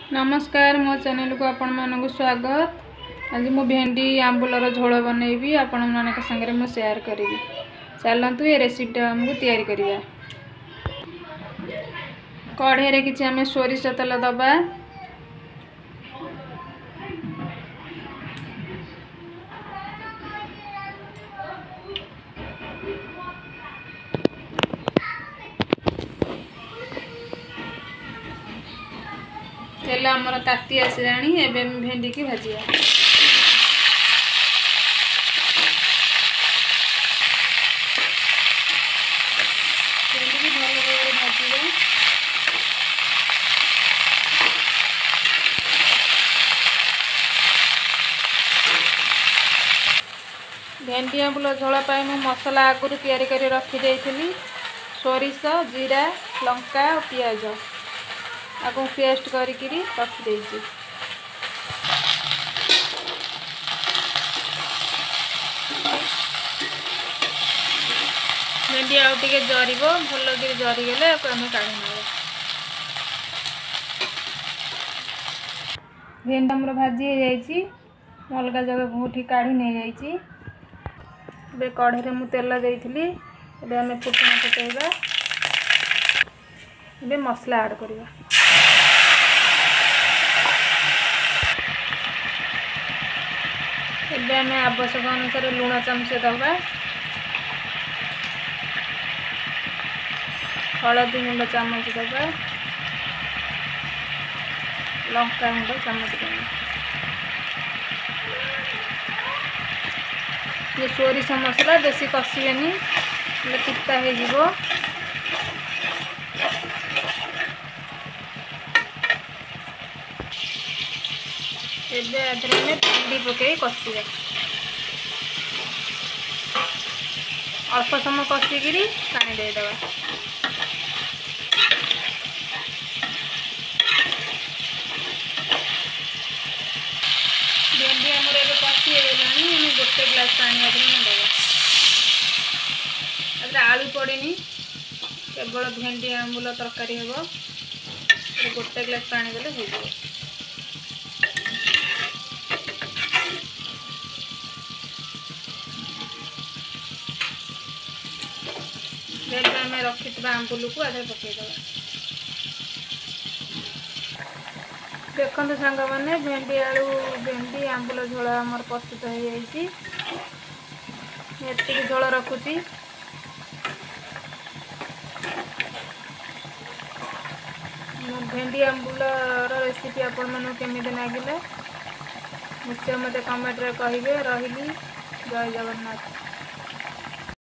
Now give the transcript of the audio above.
नमस्कार मो चैनल को आपण मानक स्वागत। आज मु भेंडी आंबुलर झोल बनैबी आपण मानक संगे मु शेयर करी। चलतु ये रेसिपी हमको तैयारी करिया। कढ़े रे किछि हमें सोरिष तेल दबा। तेल आमर ताती आसलानी एबे भेंडी की भाजिया। भेंडी की भल भाव भाजिबा। भेंडी आंबुल झोल पाई मु मसला आगुरी तैयारी करी रखी देइथिली। सोरिष जीरा लंका और पियाज आपको पेस्ट करी रखी देइछि। भेंडी आउ टिके जरिबो भल कि जरी गेले आमे काढी नेबो। भेंडी हमर भाजी हो जाइछि। अलगा जगह घूठी काढी नै जाइछि। बे कढ़े रे मु तेल देइथिली। एबे आमे फुटना पकेइबा। एबे मसला ऐड करिबा। एबे आमे आवश्यक अनुसार लूण चमचे दबा। हलदी गुंड चामच दबा। लंका गुंड चामच दबा। ये सोरिष मसला बेसी कषिबेनी पिता हो जीवो। एबे आदरे में भेंडी पकई कषिबा। अल्प समय कषिकी पानी देदेबा। भेंडी आमर एबे कषि होगलानी। आम गोटे ग्लास पानी आदरे देवा। आदरे आलू पड़ेनी केवल भेंडी आंबुल तरकारी हेबो। गोटे ग्लास पानी देले हो जाए। आम रखी आंबुल को आधे पकईदे। देखो सांग मैंने भेंडी आंबुल झोल आमर प्रस्तुत हो जाइए। झोल रखुची। भेंडी आंबुल रेसिपी आपण मानू केमी लगे निश्चय मत कमेंट रे कहिबे। रहिली जय जगन्नाथ।